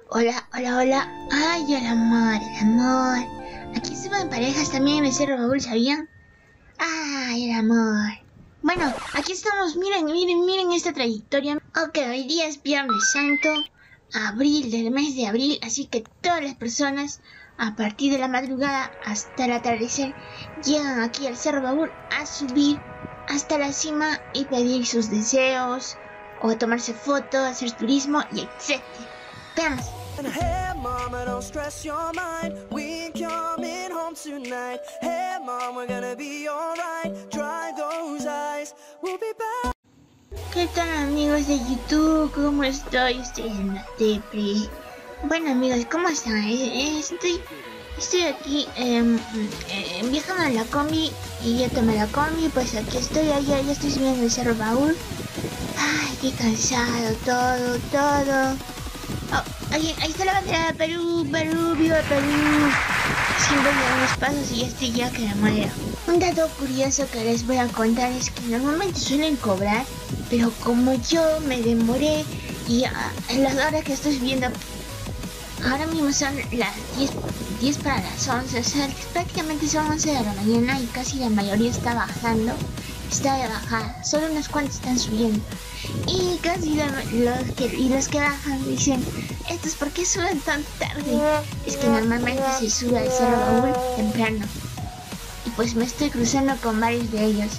Hola, hola, hola. Ay, el amor, el amor. Aquí suben parejas también en el Cerro Baúl, ¿sabían? Ay, el amor. Bueno, aquí estamos, miren esta trayectoria. Ok, hoy día es Viernes Santo, abril del mes de abril, así que todas las personas, a partir de la madrugada hasta el atardecer, llegan aquí al Cerro Baúl a subir hasta la cima y pedir sus deseos, o tomarse fotos, hacer turismo y etc. Veamos. Hey mama, don't stress your mind. We ain't coming home tonight. Hey mom, we're gonna be alright. Dry those eyes, we'll be back. ¿Qué tal, amigos de YouTube? ¿Cómo estoy? Estoy en la depre. Bueno, amigos, ¿cómo están? Estoy aquí viajando en la combi y ya tomé la combi. Pues aquí estoy, ya estoy subiendo el Cerro Baúl. Ay, qué cansado, todo. Oh, ahí está la bandera de Perú, viva Perú. Siempre doy unos pasos y ya estoy ya que me muero. Un dato curioso que les voy a contar es que normalmente suelen cobrar, pero como yo me demoré y en las horas que estoy viendo, ahora mismo son las 10 para las 11, o sea, prácticamente son 11 de la mañana y casi la mayoría está bajando. Está de bajada, solo unos cuantos están subiendo. Y casi los que bajan dicen, ¿estos por qué suben tan tarde? Es que normalmente se sube al Cerro Baúl temprano. Y pues me estoy cruzando con varios de ellos.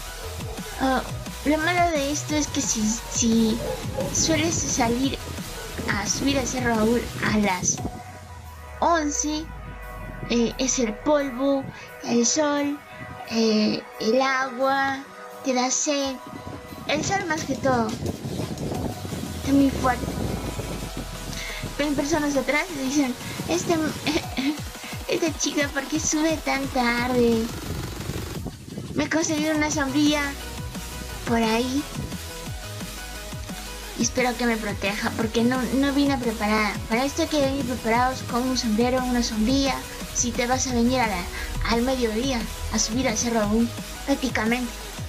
Lo malo de esto es que si sueles salir a subir al Cerro Baúl a las 11, es el polvo, el sol, el agua, te da sed. El sol más que todo está muy fuerte. Ven personas atrás y dicen, esta chica, ¿por qué sube tan tarde? Me he conseguido una sombrilla por ahí y espero que me proteja, porque no vine preparada. Para esto hay que venir preparados con un sombrero, una sombrilla, si te vas a venir al mediodía a subir al Cerro Baúl, prácticamente.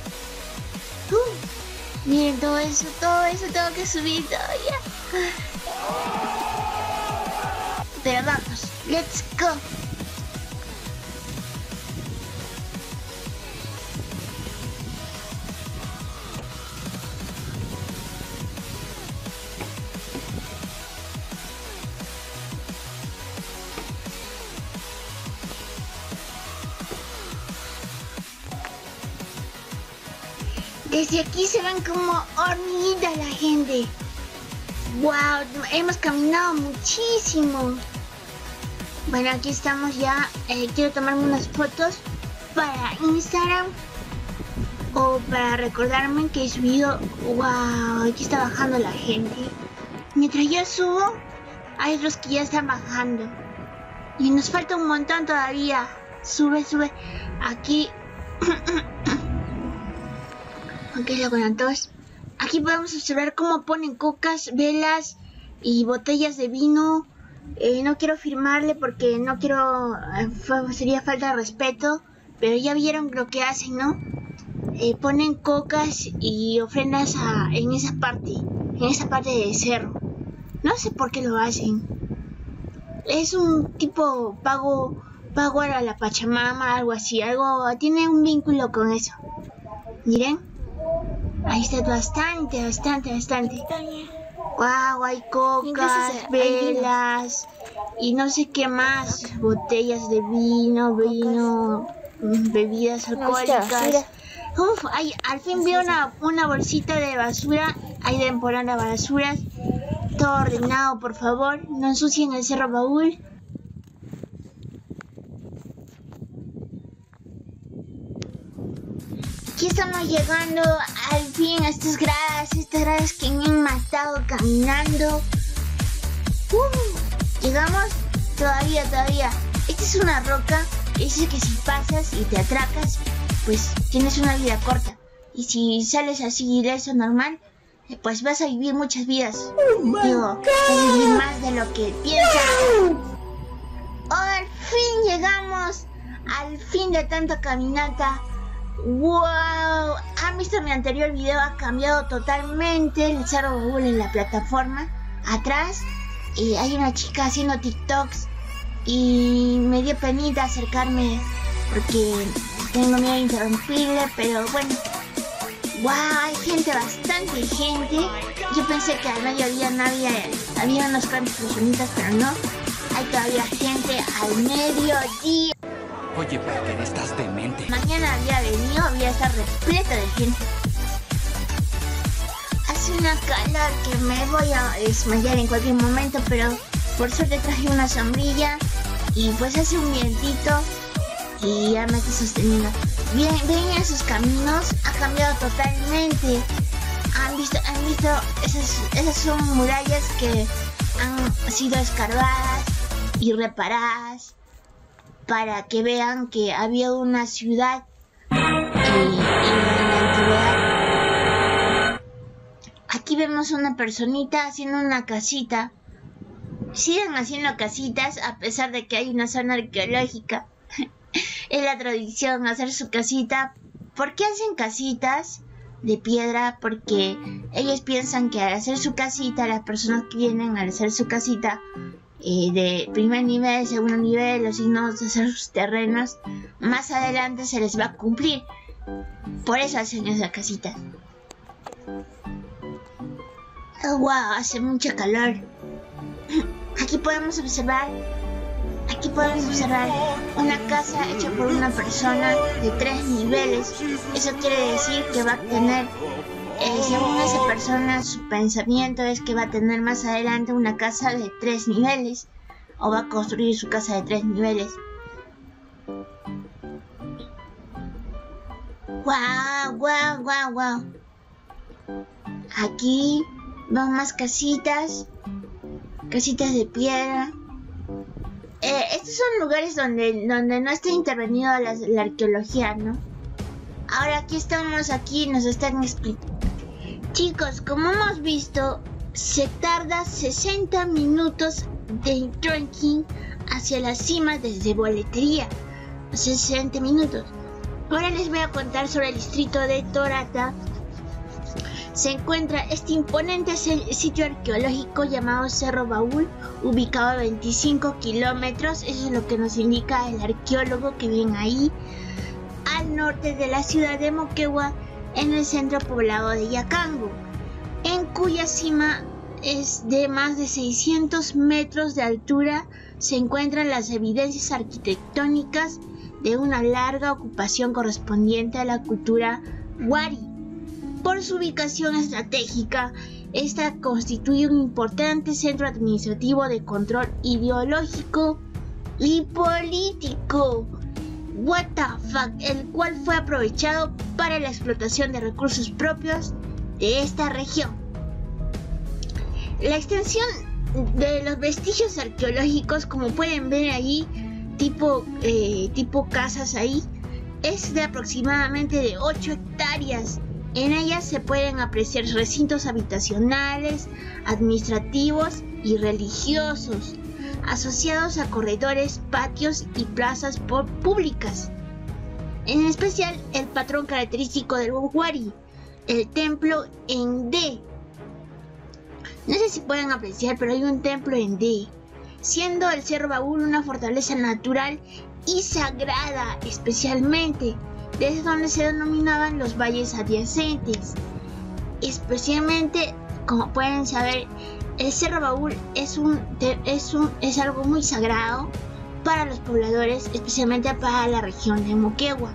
Miren todo eso tengo que subir todavía. Pero vamos, let's go. Desde aquí se ven como hormiguitas la gente. Wow, hemos caminado muchísimo. Bueno, aquí estamos ya. Quiero tomarme unas fotos para Instagram o para recordarme que he subido. Wow, aquí está bajando la gente. Mientras yo subo, hay otros que ya están bajando. Y nos falta un montón todavía. Sube. Aquí. Aunque lo con todos. Aquí podemos observar cómo ponen cocas, velas y botellas de vino. No quiero firmarle porque no quiero, sería falta de respeto, pero ya vieron lo que hacen, ¿no? Ponen cocas y ofrendas en esa parte del cerro. No sé por qué lo hacen. Es un tipo pago a la Pachamama, algo así, tiene un vínculo con eso. Miren. Ahí está bastante. Wow, hay cocas, velas y no sé qué más. Botellas de vino, bebidas alcohólicas. Uf, al fin vi una bolsita de basura. Hay de temporada de basuras. Todo ordenado, por favor. No ensucien el Cerro Baúl. Aquí estamos llegando al fin a estas gradas que me han matado caminando. ¿Llegamos? Todavía. Esta es una roca, dice que si pasas y te atracas, pues tienes una vida corta. Y si sales así ileso normal, pues vas a vivir muchas vidas. Digo, vas a vivir más de lo que piensas. Al fin llegamos, al fin de tanta caminata. ¡Wow! ¿Han visto mi anterior video? Ha cambiado totalmente el Cerro Baúl en la plataforma. Atrás hay una chica haciendo TikToks y me dio penita acercarme porque tengo miedo de interrumpirle, pero bueno. ¡Wow! Hay gente, bastante gente. Yo pensé que al mediodía no había unos cuantos personitas, pero no. Hay todavía gente al mediodía. Oye, Parker, estás demente. Mañana había estar repleto de gente. Hace una calor que me voy a desmayar en cualquier momento, pero por suerte traje una sombrilla y pues hace un vientito y ya me estoy sosteniendo. Bien, ven esos caminos, ha cambiado totalmente. Han visto esas son murallas que han sido escarbadas y reparadas para que vean que había una ciudad en la antigüedad. Aquí vemos una personita haciendo una casita. Siguen haciendo casitas a pesar de que hay una zona arqueológica. Es la tradición hacer su casita. ¿Por qué hacen casitas de piedra? Porque ellos piensan que al hacer su casita, las personas que vienen al hacer su casita de primer nivel, segundo nivel, los signos de hacer sus terrenos, más adelante se les va a cumplir. Por eso hacen esa casita. Oh, wow, hace mucha calor. Aquí podemos observar una casa hecha por una persona de 3 niveles. Eso quiere decir que va a tener, según esa persona, su pensamiento es que va a tener más adelante una casa de 3 niveles. O va a construir su casa de 3 niveles. Wow. Aquí van más casitas de piedra. Estos son lugares donde no está intervenido la arqueología, ¿no? Ahora aquí nos están explicando. Chicos, como hemos visto, se tarda 60 minutos de trekking hacia la cima desde boletería. 60 minutos. Ahora les voy a contar sobre el distrito de Torata. Se encuentra este imponente sitio arqueológico llamado Cerro Baúl, ubicado a 25 kilómetros, eso es lo que nos indica el arqueólogo que ven ahí, al norte de la ciudad de Moquegua, en el centro poblado de Yacango, en cuya cima es de más de 600 metros de altura. Se encuentran las evidencias arquitectónicas de una larga ocupación correspondiente a la cultura Wari. Por su ubicación estratégica, esta constituye un importante centro administrativo de control ideológico y político. What the fuck, el cual fue aprovechado para la explotación de recursos propios de esta región. La extensión de los vestigios arqueológicos, como pueden ver ahí, tipo casas ahí, es de aproximadamente de 8 hectáreas. En ellas se pueden apreciar recintos habitacionales, administrativos y religiosos, asociados a corredores, patios y plazas públicas. En especial el patrón característico del Wari, el templo en D. No sé si pueden apreciar, pero hay un templo en D, siendo el Cerro Baúl una fortaleza natural y sagrada, especialmente desde donde se denominaban los valles adyacentes. Especialmente, como pueden saber, el Cerro Baúl es algo muy sagrado para los pobladores, especialmente para la región de Moquegua.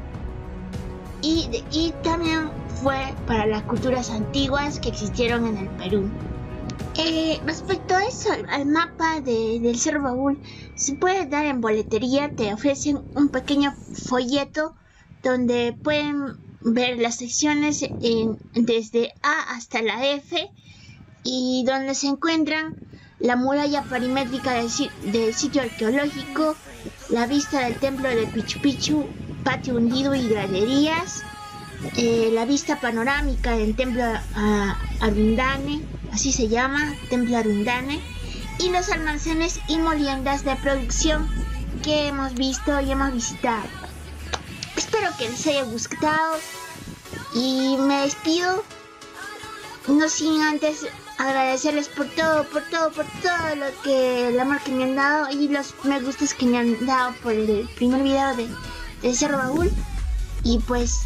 Y también fue para las culturas antiguas que existieron en el Perú. Respecto a eso, al mapa del Cerro Baúl, se puede dar en boletería. Te ofrecen un pequeño folleto donde pueden ver las secciones desde A hasta la F, y donde se encuentran la muralla perimétrica del sitio arqueológico, la vista del templo de Pichu Pichu, patio hundido y graderías, la vista panorámica del templo Arundane, así se llama, templo Arundane, y los almacenes y moliendas de producción que hemos visto y hemos visitado. Espero que les haya gustado y me despido, no sin antes agradecerles por todo lo que el amor que me han dado y los me gustas que me han dado por el primer video de Cerro Baúl. Y pues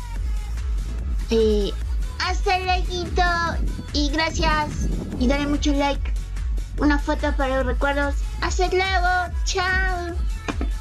hasta luego y gracias y dale mucho like, una foto para los recuerdos. Hasta luego, chao.